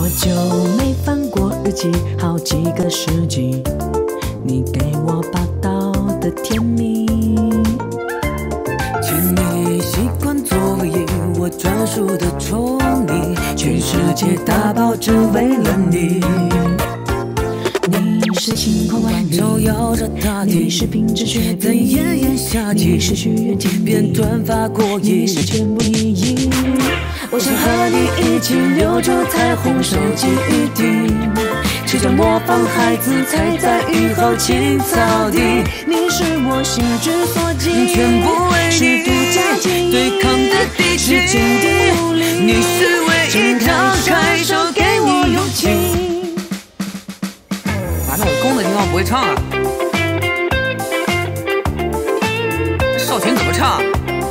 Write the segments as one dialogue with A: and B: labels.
A: 久没翻过日记，好几个世纪，你给我霸道的甜蜜。
B: 请你习惯做唯一我专属的宠溺，全世界打包只为了你。
A: 你是晴空万里，
B: 照耀着大地，
A: 你是冰之雪
B: 在
A: 碧，
B: 炎炎夏季，
A: 你是许愿天
B: 边短发过
A: 你
B: 衣，
A: 是全部意义。我想和你一起留住彩虹，收集雨滴，赤脚模仿孩子踩在雨后青草地。你是我心之所寄，
B: 全部为
A: 是
B: 你
A: 独家记忆，
B: 对抗的敌
A: 是
B: 情，
A: 坚定努力。
B: 你是唯一张开手给我勇气。反正我公的地方不会唱啊，少群怎么唱？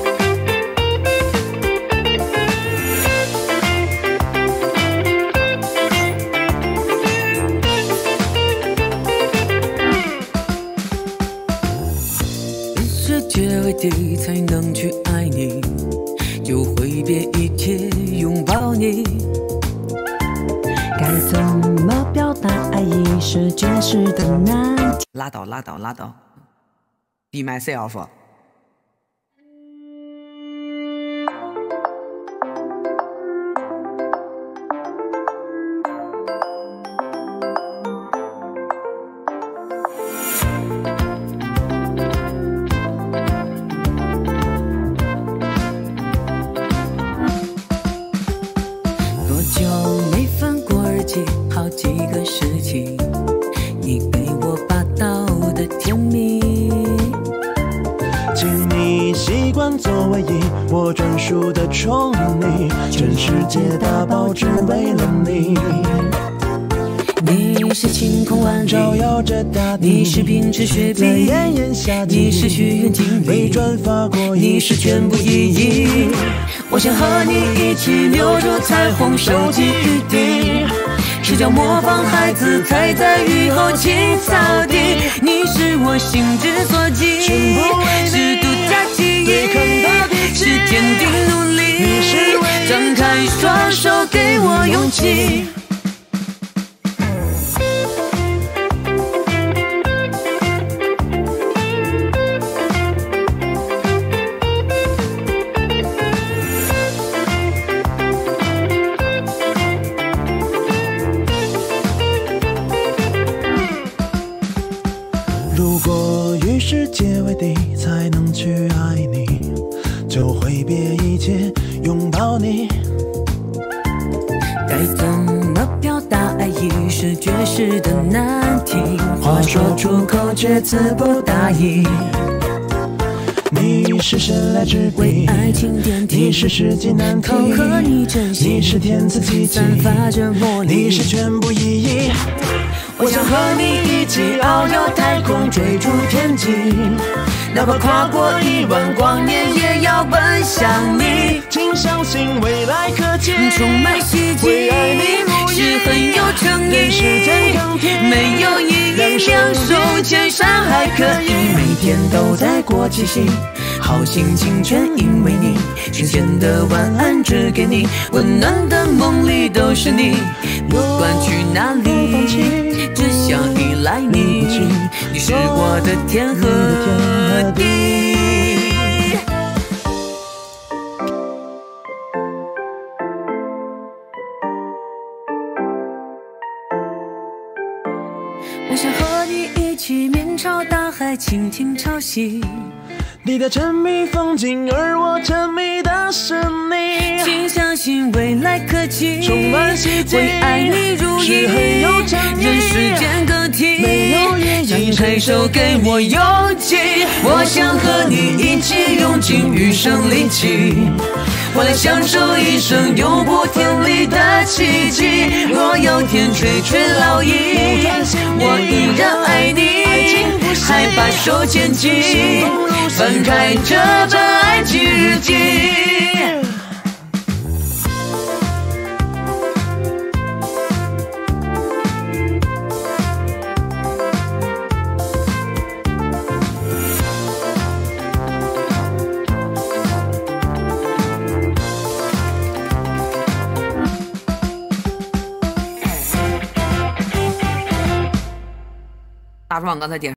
B: 世界为敌才能去爱你，就挥别一切拥抱你。
A: 该怎么表达爱意是绝世的难题。
B: 拉倒拉倒拉倒 ，Be myself。多久没翻过日记，好几个世纪，你给我霸道的甜蜜。
C: 请你习惯做唯一我专属的宠溺，全世界打包只为了你。
A: 你是晴空万里，
C: 照耀着大地，
A: 你是冰之雪
C: 在
A: 碧，
C: 炎炎夏季，
A: 你是许愿精
C: 为
A: 灵，
C: 转发过衣，
A: 你是全部意义。我想和你一起留住彩虹，收集雨滴，赤脚模仿孩子踩在雨后青草地。你是我心之所寄，
C: 全部为你
A: 是独家记忆，
C: 对抗的敌情，
A: 是坚定努力。
C: 你是唯一
A: 张开双手给我勇气。
C: 如果与世界为敌才能去爱你，就挥别一切拥抱你。
A: 该怎么表达爱意是绝世的难题，话说出口却词不达意。
C: 你是神来之
A: 为
C: 笔，
A: 爱情点题，
C: 你是世纪难题，
A: 靠和你珍惜，
C: 你是天赐奇迹，
A: 散发着魔力，
C: 你是全部意义。
A: 我想和你一起遨游太空，追逐天际，哪怕跨过10000光年，也要奔向你。
C: 请相信未来可见，
A: 充满希冀，
C: 为爱你如
A: 是
C: 意，
A: 很有诚
C: 人世
A: 意。
C: 间更甜，
A: 没有意义，两手牵手还可以，每天都在过七夕。好心情全因为你，新鲜的晚安只给你，温暖的梦里都是你。不管去哪里，只想依赖你，你是我的天和地。我想和你一起面朝大海，倾听潮汐。
C: 你的沉迷风景，而我沉迷的是你。
A: 请相信未来可期，
C: 充满希冀，
A: 为爱你如意，
C: 是很有诚意。
A: 人世间个体，
C: 没有意义，
A: 张开手给我勇气。我想和你一起用尽余生力气，我来享受一生永不天理的奇迹。若有天垂垂老矣，我依然爱你，还把手牵紧，翻开这本爱情日记。 大壮刚才点